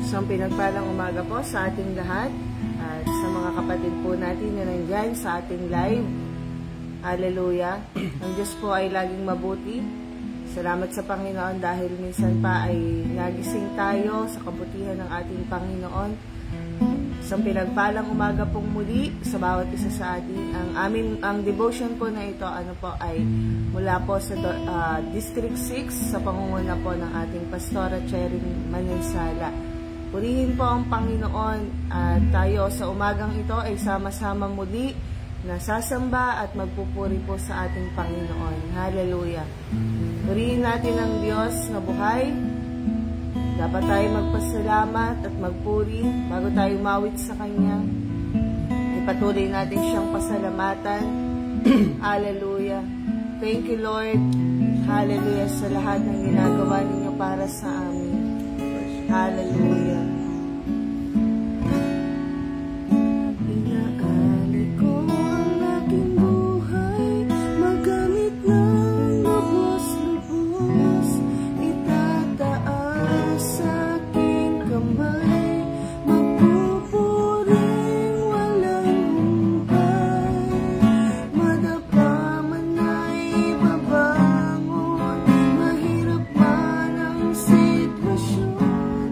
Isang pinagpalang umaga po sa ating lahat at sa mga kapatid po natin na nandyan sa ating live. Hallelujah. Ang Diyos po ay laging mabuti. Salamat sa Panginoon dahil minsan pa ay nagising tayo sa kabutihan ng ating Panginoon. Isang pinagpalang umaga pong muli sa bawat isa sa atin. Ang devotion po na ito ay mula po sa District 6 sa pangunguna po ng ating Pastora Cherin Manansala. Purihin po ang Panginoon at tayo sa umagang ito ay sama-sama muli na sasamba at magpupuri po sa ating Panginoon. Hallelujah. Purihin natin ang Diyos na buhay. Dapat tayo magpasalamat at magpuri bago tayo umawit sa Kanya. Ipatuloy natin siyang pasalamatan. Hallelujah. Thank you, Lord. Hallelujah sa lahat ng ginagawa ninyo para sa amin. Hallelujah. Inaali ko ang aking buhay, magamit ng lubos-lubos, itataas sa aking kamay, magpupuring walang humpay, madapa man ay babangon, mahirap man ang sitwasyon.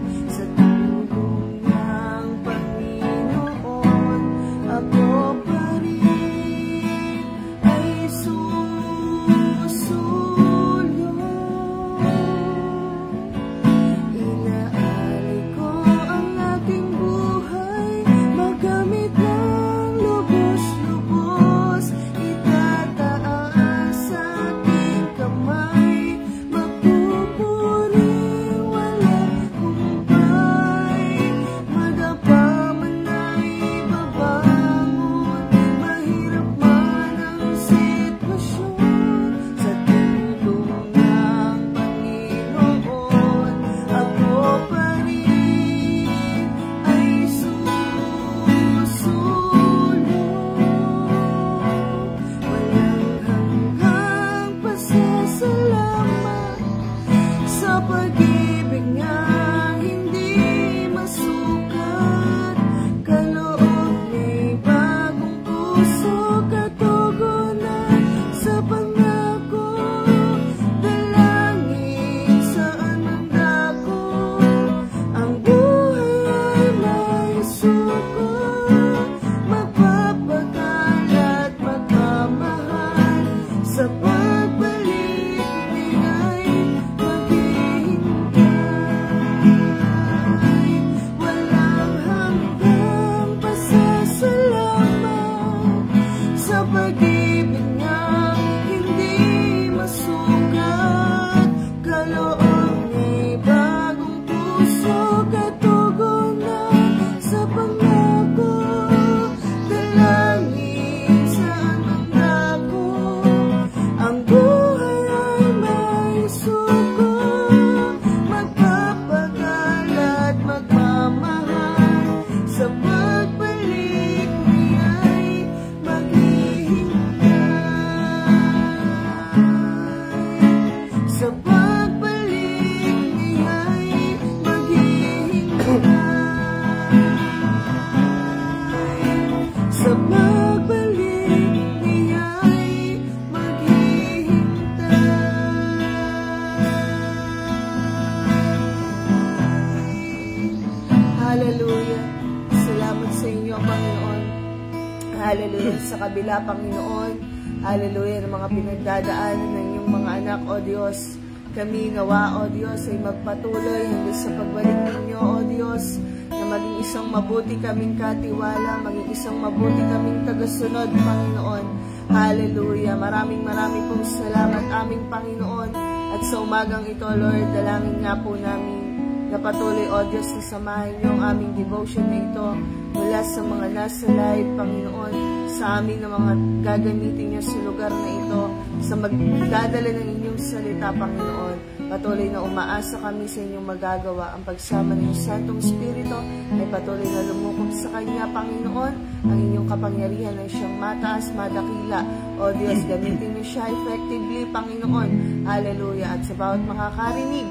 Hallelujah sa kabila, Panginoon. Hallelujah ng mga pinagdadaanan ng iyong mga anak, O Diyos. Kami nawa, O Diyos, ay magpatuloy hanggang sa pagbalik ninyo, O Diyos, na maging isang mabuti kaming katiwala, maging isang mabuti kaming tagasunod, Panginoon. Hallelujah. Maraming pong salamat, aming Panginoon. At sa umagang ito, Lord, dalangin nga po namin na patuloy, O Diyos, na samahin niyo ang aming devotion na ito mula sa mga nasa live, Panginoon, sa amin na mga gagamitin niyo sa lugar na ito, sa magdadala ng inyong salita, Panginoon. Patuloy na umaasa kami sa inyong magagawa. Ang pagsama ng Santong Espiritu ay patuloy na lumukog sa Kanya, Panginoon. Ang inyong kapangyarihan ay siyang mataas, madakila. O Diyos, gamitin niyo siya effectively, Panginoon. Hallelujah. At sa bawat makakarinig ng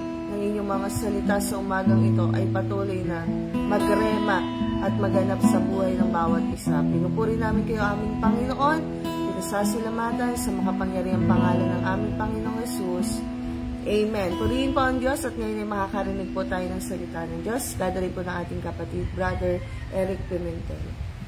inyong mga salita sa umagang ito ay patuloy na magrema at maganap sa buhay ng bawat isa. Pinupuri namin kayo aming Panginoon, pinasasalamatan sa makapangyarihang pangalan ng aming Panginoong Yesus. Amen. Purihin po ang Diyos at ngayon ay makakarinig po tayo ng salita ng Diyos. Dadalhin po ng ating kapatid, Brother Eric Pimentel.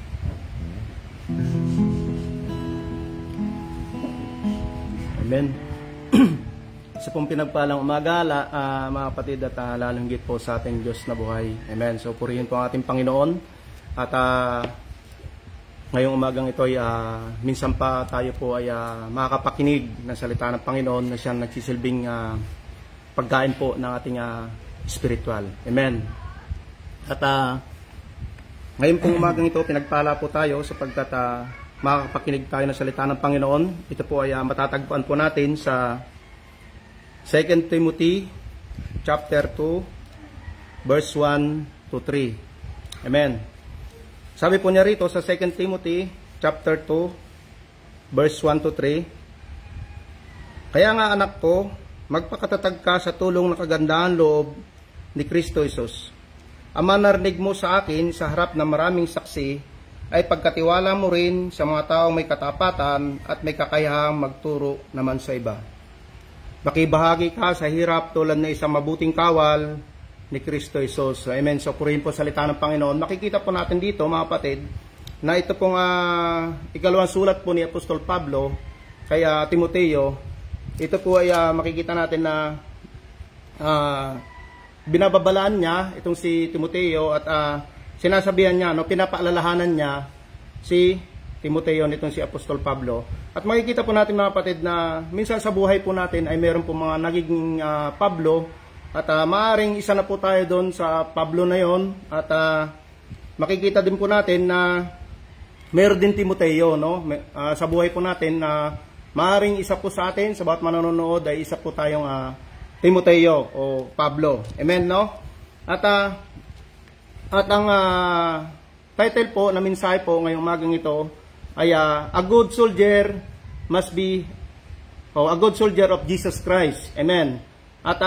Amen. Sa pong pinagpalang umaga, mga kapatid, at lalong higit po sa ating Diyos na buhay. Amen. So purihin po ang ating Panginoon. At ngayong umagang ito ay minsan pa tayo po ay makakapakinig ng salita ng Panginoon na siyang nagsisilbing pagkain po ng ating spiritual. Amen. At ngayon pong umagang ito, pinagpala po tayo sapagkat makakapakinig tayo ng salita ng Panginoon. Ito po ay matatagpuan po natin sa 2 Timothy chapter 2 verse 1 to 3. Amen. Sabi po niya rito sa 2 Timothy chapter 2 verse 1 to 3. Kaya nga anak ko, magpakatatag ka sa tulong ng kagandahan loob ni Kristo Jesus. Ama, narinig mo sa akin sa harap ng maraming saksi ay pagkatiwala mo rin sa mga taong may katapatan at may kakayahang magturo naman sa iba. Makibahagi ka sa hirap tulad na isang mabuting kawal ni Kristo Jesus. Amen. So purihin po salita ng Panginoon. Makikita po natin dito, mga kapatid, na ito pong ikalawang sulat po ni Apostol Pablo kay Timoteo. Ito po ay makikita natin na binababalaan niya itong si Timoteo at sinasabihan niya, pinapaalalahanan niya si Timoteo nitong si Apostol Pablo. At makikita po natin, mga kapatid, na minsan sa buhay po natin ay meron po mga nagiging Pablo at maaaring isa na po tayo doon sa Pablo na yon. At makikita din po natin na meron din Timoteo, no? Sa buhay po natin na maaaring isa po sa atin, sa bawat manonood ay isa po tayong Timoteo o Pablo. Amen, no? At ang title po na mensahe po ngayong umagang ito ay a good soldier must be a good soldier of Jesus Christ. Amen. At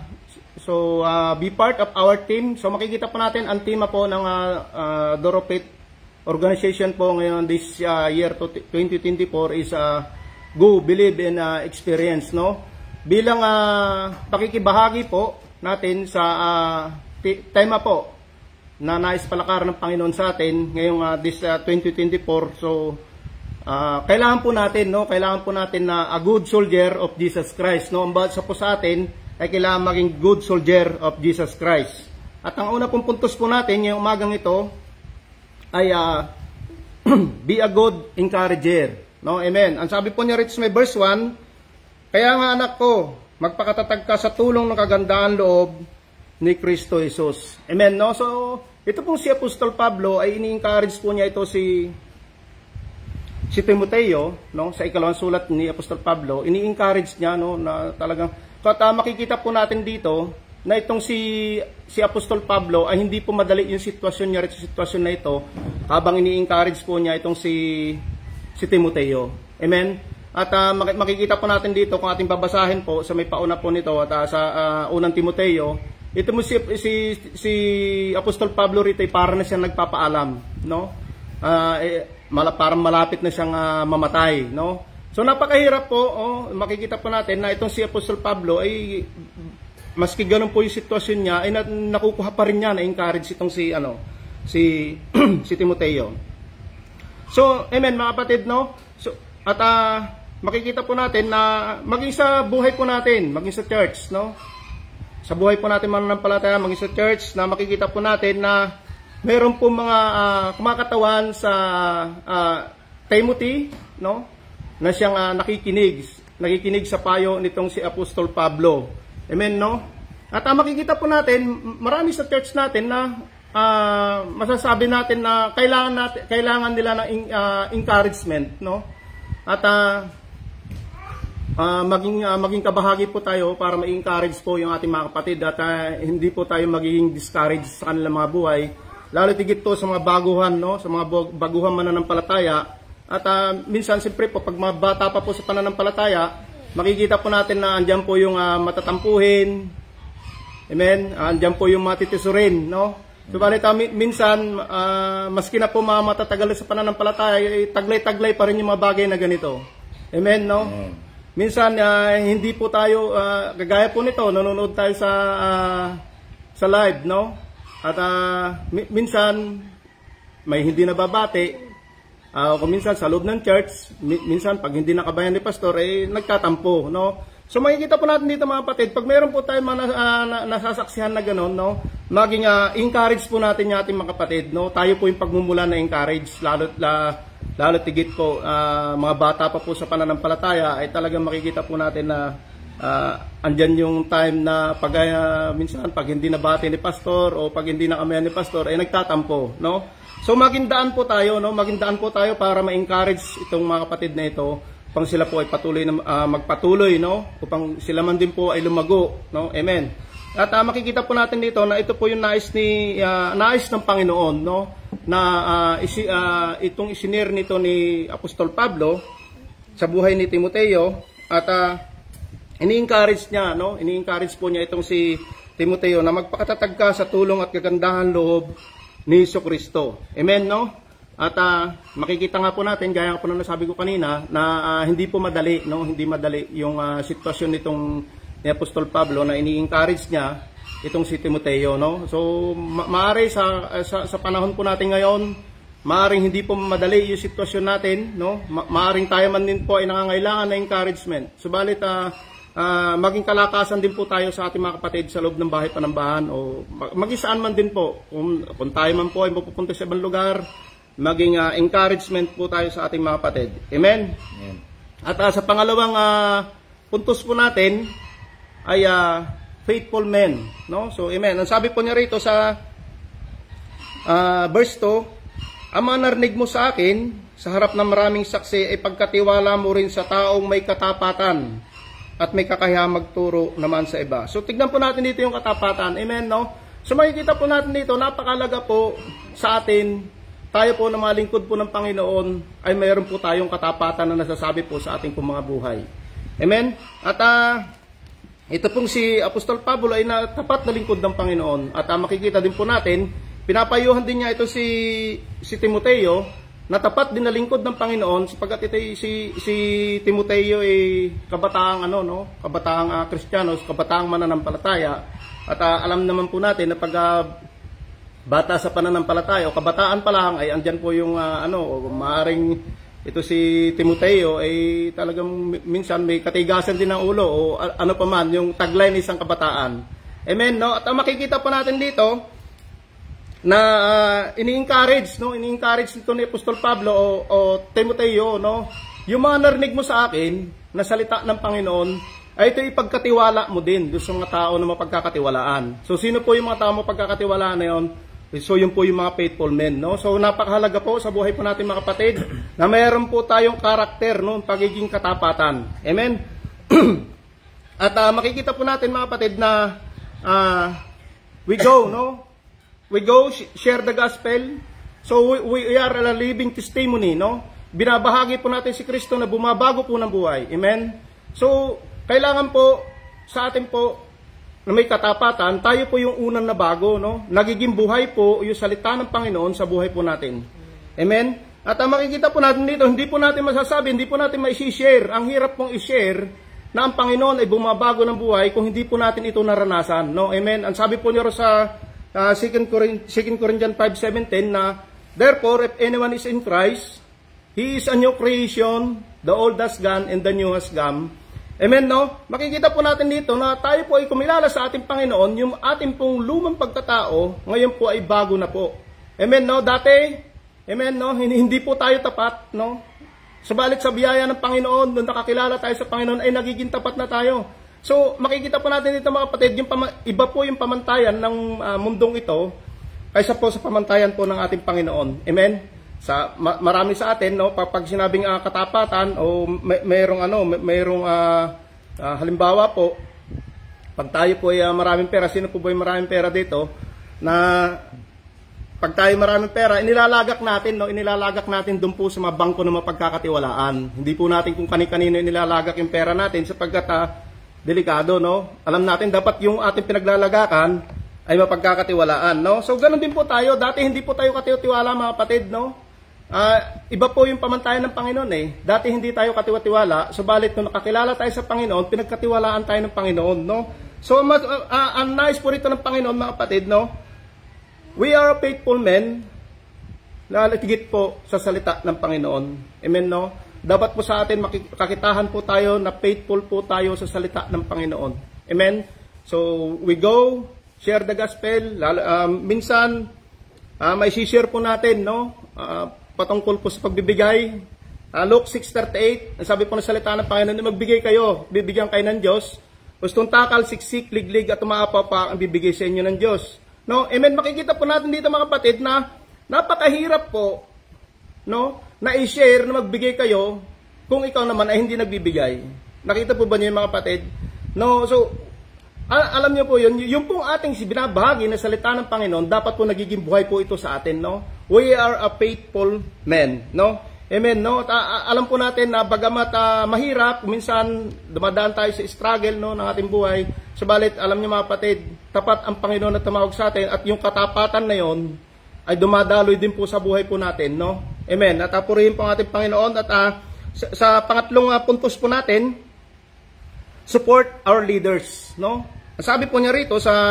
be part of our team. So makikita po natin ang tema po ng Doropit organization po ngayon this year 2024 is go, believe, and experience, no? Bilang pakikibahagi po natin sa tema po na nais palakar ng Panginoon sa atin ngayong this 2024. So kailangan po natin, no, kailangan po natin na a good soldier of Jesus Christ, no. Ang bawat po sa atin ay kailangan maging good soldier of Jesus Christ. At ang una pong puntos po natin ngayong umagang ito ay be a good encourager, no. Amen. Ang sabi po niya rito sa verse 1, kaya nga anak ko, magpakatatag ka sa tulong ng kagandahan loob ni Kristo Jesus. Amen, no? So, ito pong si Apostol Pablo ay ini-encourage po niya ito si Timoteo, no? Sa ikalawang sulat ni Apostol Pablo, ini-encourage niya, no, na talagang makikita po natin dito na itong si Apostol Pablo ay hindi po madali yung sitwasyon niya sa sitwasyon na ito habang ini-encourage po niya itong si Timoteo. Amen. At makikita po natin dito kung ating babasahin po sa may pauna po nito at sa unang Timoteo. Ito mo si Apostol Pablo rito ay para na siyang nagpapaalam, no? Parang malapit na siyang mamatay, no? So napakahirap po, makikita po natin na itong si Apostol Pablo ay maski ganun po yung sitwasyon niya ay nakukuha pa rin niya na encourage itong si Timoteo. So, amen, mga kapatid, no? So, at makikita po natin na maging sa buhay po natin, maging sa church, no? Sa buhay po natin mananampalataya, maging sa church, na makikita po natin na mayroon po mga kumakatawan sa Timothy, no? Na siyang nakikinig sa payo nitong si Apostol Pablo. Amen, no? At makikita po natin, marami sa church natin na masasabi natin na kailangan nila ng encouragement, no? At maging kabahagi po tayo para ma-encourage po yung ating mga kapatid at hindi po tayo magiging discouraged sa kanilang mga buhay. Lalo tigit to sa mga baguhan, no? Sa mga baguhan mananampalataya. At minsan siyempre po pag mga bata pa po sa pananampalataya, makikita po natin na andyan po yung matatampuhin, Amen. Andiyan po yung matitisurin, no? Subalit minsan, maski na po mga matatagal sa pananampalataya, taglay-taglay pa rin yung mga bagay na ganito. Amen, no? Minsan, hindi po tayo, gagaya po nito, nanonood tayo sa live, no? At minsan, may hindi nababati. Kung minsan sa loob ng church, minsan pag hindi nakabayan ni pastor, nagtatampo, no? So makikita po natin dito mga kapatid, pag mayroon po tayo mga nasasaksihan na gano'n, no, maging encourage po natin yung ating mga kapatid, no. Tayo po yung pagmumula na encourage, lalo tigit po mga bata pa po sa pananampalataya ay talagang makikita po natin na andyan yung time na pag minsan pag hindi nabati ni pastor o pag hindi nakamayan ni pastor ay nagtatampo, no. So magindaan po tayo, no, magindaan po tayo para ma-encourage itong mga kapatid na ito. Upang sila po ay patuloy na magpatuloy, no? Upang sila man din po ay lumago, no? Amen. At makikita po natin dito na ito po yung nais ng Panginoon, no? Na itong isinir nito ni Apostol Pablo sa buhay ni Timoteo at ini-encourage niya, no? Ini-encourage po niya itong si Timoteo na magpakatatag ka sa tulong at kagandahan loob ni Jesucristo. Amen, no? At makikita nga po natin, gaya nga po na nasabi ko kanina, na hindi po madali, no? Hindi madali yung sitwasyon nitong ni Apostol Pablo na ini-encourage niya itong si Timoteo, no? So, maaari sa panahon po natin ngayon, maaring hindi po madali yung sitwasyon natin, no? Maaring tayo man din po ay nangangailangan ng encouragement. Subalit, maging kalakasan din po tayo sa ating mga kapatid sa loob ng bahay panambahan o mag-isaan man din po. Kung tayo man po ay mapupunta sa ibang lugar, maging encouragement po tayo sa ating mga kapatid. Amen? Amen. At sa pangalawang puntos po natin ay faithful men. No? So, amen. Ang sabi po niya rito sa verse 2, ang mga narinig mo sa akin, sa harap ng maraming saksi, ay pagkatiwala mo rin sa taong may katapatan at may kakayahang magturo naman sa iba. So, tignan po natin dito yung katapatan. Amen, no? So, makikita po natin dito, napakalaga po sa atin. Tayo po na mga lingkod po ng Panginoon ay mayroon po tayong katapatan na nasasabi po sa ating mga buhay. Amen? At ito pong si Apostol Pablo ay tapat na lingkod ng Panginoon. At makikita din po natin, pinapayuhan din niya ito si Timoteo na tapat din na lingkod ng Panginoon sapagkat ito si Timoteo ay kabataang kabataang Kristiyanos, kabataang mananampalataya. At alam naman po natin na pag bata sa pananampalataya o kabataan pa lang ay andyan po yung maaring ito si Timoteo ay talagang minsan may katigasan din ng ulo o ano pa man yung tagline ng isang kabataan. Amen, no? At makikita po natin dito na ini-encourage nito ni Apostol Pablo o Timoteo, no? Yung mga narinig mo sa akin na salita ng Panginoon ay ito ipagkatiwala mo din doon sa mga tao na mapagkakatiwalaan. So sino po yung mga tao mapagkakatiwalaan na yon? So yun po yung mga faithful men, no? So napakahalaga po sa buhay po natin mga kapatid na mayroon po tayong karakter, no, pagiging katapatan. Amen. At makikita po natin mga kapatid na we go share the gospel. So we are a living testimony, no? Binabahagi po natin si Kristo na bumabago po ng buhay. Amen. So kailangan po sa atin po na may katapatan, tayo po yung unang na bago, no? Nagiging buhay po yung salita ng Panginoon sa buhay po natin. Amen? At makikita po natin dito, hindi po natin masasabi, hindi po natin ma-share. Ang hirap pong i-share na ang Panginoon ay bumabago ng buhay kung hindi po natin ito naranasan, no? Amen? Ang sabi po niyo sa 2 Corinthians 5:17 na, therefore, if anyone is in Christ, he is a new creation, the old has gone and the new has come. Amen, no? Makikita po natin dito na tayo po ay kumilala sa ating Panginoon, yung ating pong lumang pagkatao, ngayon po ay bago na po. Amen, no? Dati, amen, no? Hindi po tayo tapat, no? Subalit sa biyaya ng Panginoon, nung nakakilala tayo sa Panginoon, ay nagiging tapat na tayo. So, makikita po natin dito mga kapatid, iba po yung pamantayan ng mundong ito, kaysa po sa pamantayan po ng ating Panginoon. Amen? Marami sa atin, no, pag sinabing katapatan o mayroong halimbawa po, pag tayo po ay maraming pera, sino po ba yung maraming pera dito? Na pag tayo maraming pera, inilalagak natin doon po sa mga bangko na mapagkakatiwalaan. Hindi po natin kung kani-kanino inilalagak yung pera natin sapagkat delikado, no? Alam natin dapat yung ating pinaglalagakan ay mapagkakatiwalaan, no? So ganoon din po tayo. Dati hindi po tayo katiwala, mga kapatid, no? Iba po yung pamantayan ng Panginoon eh. Dati hindi tayo katiwala, subalit nung nakakilala tayo sa Panginoon, pinagkatiwalaan tayo ng Panginoon, no? So ang nais po rito ng Panginoon, mga kapatid, no? We are faithful men, laligit po sa salita ng Panginoon. Amen, no? Dapat po sa atin makikitahan po tayo na faithful po tayo sa salita ng Panginoon. Amen? So, we go, share the gospel. Minsan, may share po natin, no? Patungkol po sa pagbibigay. Luke 6:38, sabi po ng salita ng Panginoon, magbigay kayo, bibigyan kayo ng Diyos. Gustong takal, siksik, liglig, at umaapaw pa ang bibigay sa inyo ng Diyos. No? Amen? Makikita po natin dito, mga kapatid, na napakahirap po, no, na i-share na magbigay kayo kung ikaw naman ay hindi nagbibigay. Nakita po ba niyo, mga kapatid? No, so alam niyo po yun, yung pong ating binabahagi na salita ng Panginoon, dapat po nagiging buhay po ito sa atin, no? We are a faithful men, no? Amen, no? At alam po natin na bagamat mahirap, minsan dumadaan tayo sa struggle, no, ng ating buhay. Subalit, alam niyo, mga kapatid, tapat ang Panginoon na tumawag sa atin, at yung katapatan na yon ay dumadaloy din po sa buhay po natin, no? Amen. At purihin po ang ating Panginoon. At sa pangatlong puntos po natin, support our leaders, no? Sabi po niya rito sa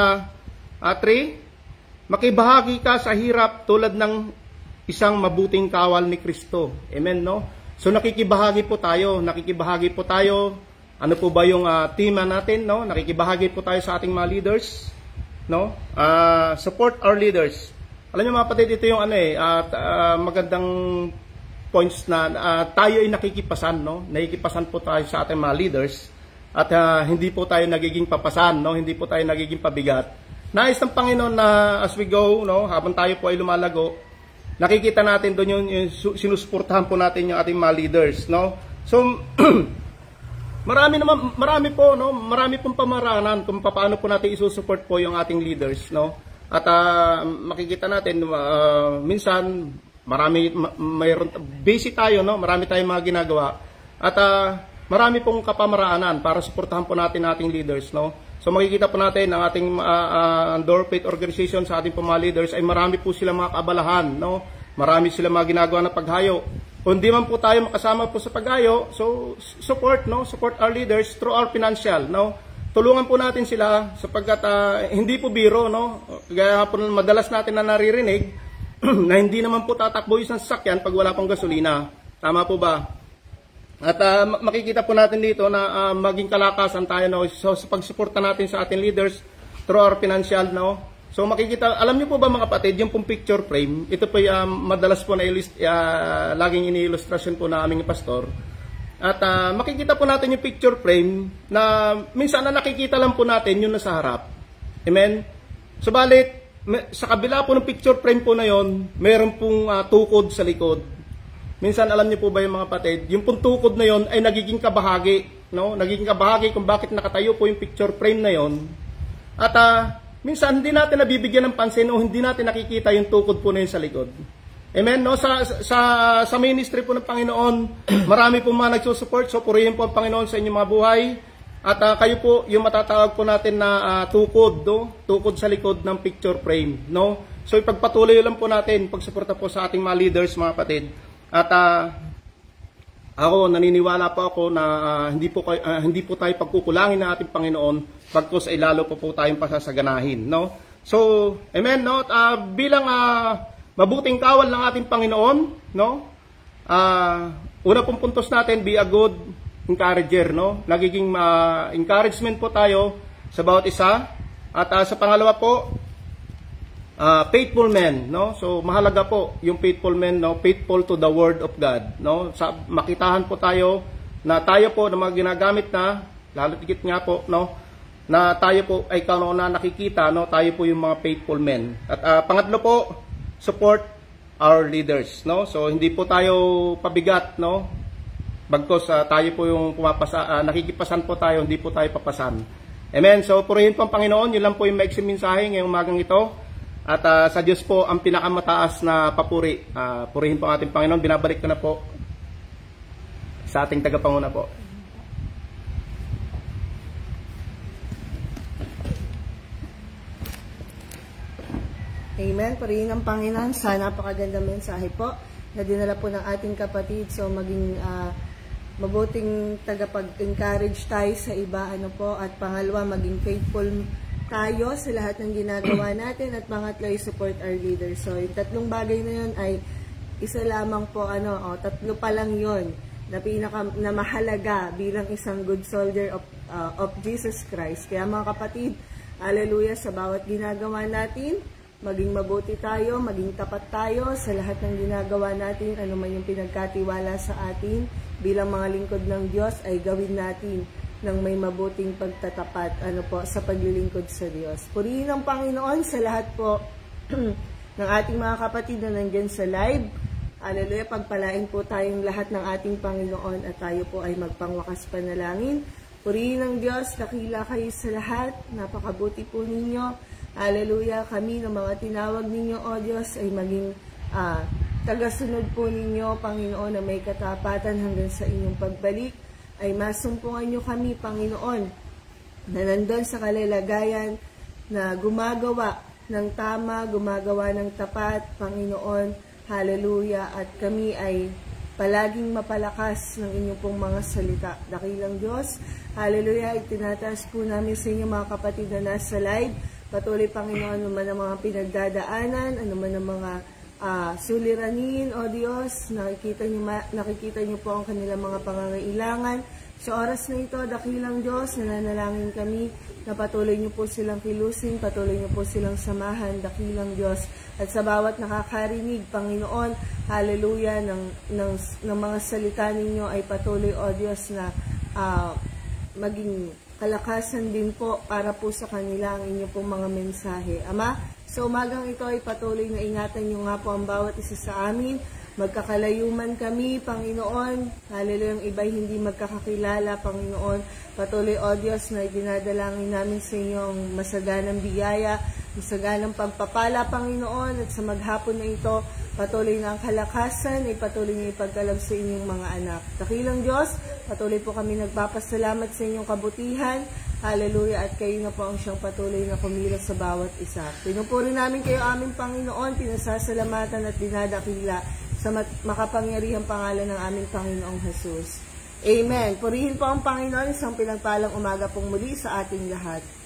3, makibahagi ka sa hirap tulad ng isang mabuting kawal ni Kristo. Amen, no? So nakikibahagi po tayo. Ano po ba yung tema natin, no? Nakikibahagi po tayo sa ating mga leaders, no? Support our leaders. Alam niyo, mga kapatid, ito yung magandang points na tayo ay nakikipasan, no? Nakikipasan po tayo sa ating mga leaders at hindi po tayo nagiging papasan, no? Hindi po tayo nagiging pabigat. Nais ng Panginoon na as we go, no, habang tayo po ay lumalago, nakikita natin doon yung sinusuportahan po natin yung ating mga leaders, no? So marami pong pamaraanan kung paano po natin isusupport po yung ating leaders, no? At makikita natin minsan mayroon busy tayo, no? Marami tayong mga ginagawa. At marami pong kapamaraanan para suportahan po natin ating leaders, no? So makikita po natin ang ating Door Faith Organization sa ating mga leaders ay marami po sila mga kaabalahan, no? Marami sila mga ginagawa na paghayo. Kung di man po tayo makasama po sa paghayo, so support, no? Support our leaders through our financial, no? Tulungan po natin sila sapagkat hindi po biro, no? Kaya po madalas natin na naririnig na hindi naman po tatakbo yung sasakyan pag wala pang gasolina. Tama po ba? At makikita po natin dito na maging kalakasan tayo, no? So sa pagsuporta natin sa ating leaders through our financial, no? So makikita, alam niyo po ba, mga kapatid, yung pong picture frame, ito po madalas po na laging iniilustrasyon po na aming pastor. At makikita po natin yung picture frame na minsan na nakikita lang po natin yung nasa harap. Amen? Subalit, sa kabila po ng picture frame po na yon, mayroon pong tukod sa likod. Minsan alam niyo po ba, yung mga kapatid, yung pong tukod na yon ay nagiging kabahagi, no? Nagiging kabahagi kung bakit nakatayo po yung picture frame na yon. At minsan hindi natin nabibigyan ng pansin o hindi natin nakikita yung tukod po na yun sa likod. Amen, no? Sa ministry po ng Panginoon, marami po mga nagsusupport. So purihin po ang Panginoon sa inyong mga buhay. At kayo po yung matatawag po natin na tukod, no? Tukod sa likod ng picture frame, no? So ipagpatuloy lang po natin pagsuporta po sa ating mga leaders, mga kapatid. At ako naniniwala po ako na hindi po tayo pagkukulangin ng ating Panginoon, pagkus ay lalo po tayong pasasaganahin, no? So, amen, no? Bilang mabuting kawal ng ating Panginoon, no? Una pong puntos natin, be a good encourager, no? Nagiging encouragement po tayo sa bawat isa. At sa pangalawa po, faithful men, no? So mahalaga po yung faithful men, no? Faithful to the word of God, no? Makitahan po tayo na tayo po na mga ginagamit na, lalo tigit nga po, no? Na tayo po ay na nakikita, no? Tayo po yung mga faithful men. At pangatlo po, support our leaders, no? So hindi po tayo pabigat, no? Bagkos tayo po yung nakikipasan po tayo, hindi po tayo papasan. Amen. So purihin po ang Panginoon. Yun lang po yung maikling mensahe ngayong umagang ito. At sa Diyos po ang pinakamataas na papuri. Purihin po ang ating Panginoon. Binabalik ko na po sa ating tagapanguna po. Amen. Purihin ang Panginoon sa napakaganda mensahe po na dinala po ng ating kapatid. So maging mabuting tagapag-encourage tayo sa iba, ano po, at pangalawa, maging faithful tayo sa lahat ng ginagawa natin, at pangatlo, support our leaders. So yung tatlong bagay na yun ay isa lamang po, tatlo pa lang yun na mahalaga bilang isang good soldier of Jesus Christ. Kaya mga kapatid, hallelujah, sa bawat ginagawa natin, maging mabuti tayo, maging tapat tayo sa lahat ng ginagawa natin, ano man yung pinagkatiwala sa atin bilang mga lingkod ng Diyos, ay gawin natin ng may mabuting pagtatapat, sa paglilingkod sa Diyos. Purihin ang Panginoon sa lahat po ng ating mga kapatid na nandyan sa live. Hallelujah, pagpalain po tayong lahat ng ating Panginoon at tayo po ay magpangwakas panalangin. Purihin ang Diyos, dakila kayo sa lahat, napakabuti po ninyo. Hallelujah, kami ng mga tinawag ninyo, O Diyos, ay maging tagasunod po ninyo, Panginoon, na may katapatan hanggang sa inyong pagbalik. Ay masumpungan nyo kami, Panginoon, na nandun sa kalalagayan na gumagawa ng tama, gumagawa ng tapat, Panginoon. Hallelujah, at kami ay palaging mapalakas ng inyong pong mga salita. Dakilang Diyos, hallelujah, itinataas po namin sa inyo mga kapatid na nasa live. Patuloy, Panginoon, ano man ang mga pinagdadaanan, ano man ang mga suliranin, O Diyos, nakikita niyo po ang kanilang mga pangangailangan. Sa oras na ito, dakilang Diyos, nananalangin kami na patuloy niyo po silang kilusin, patuloy niyo po silang samahan, dakilang Diyos. At sa bawat nakakarinig, Panginoon, hallelujah, ng mga salita ninyo ay patuloy, O Diyos, na maging kalakasan din po para po sa kanila ang inyong pong mga mensahe. Ama, sa umagang ito ay patuloy na ingatan niyo nga po ang bawat isa sa amin. Magkakalayuman kami, Panginoon. Hallelujah, ang iba'y hindi magkakakilala, Panginoon. Patuloy, O Diyos, na dinadalangin namin sa inyong masaganang biyaya, masaganang pagpapala, Panginoon. At sa maghapon na ito, patuloy na ang kalakasan, ay patuloy na ipagkalab sa inyong mga anak. Dakilang Diyos, patuloy po kami nagpapasalamat sa inyong kabutihan. Hallelujah, at kayo na po ang siyang patuloy na kumilos sa bawat isa. Pinupuri namin kayo, aming Panginoon, pinasasalamatan at dinadakila sa makapangyarihang pangalan ng aming Panginoong Jesus. Amen. Purihin po ang Panginoon, isang pinagpalang umaga pong muli sa ating lahat.